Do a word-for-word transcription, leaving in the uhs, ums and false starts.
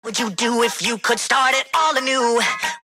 Would you do if you could start it all anew?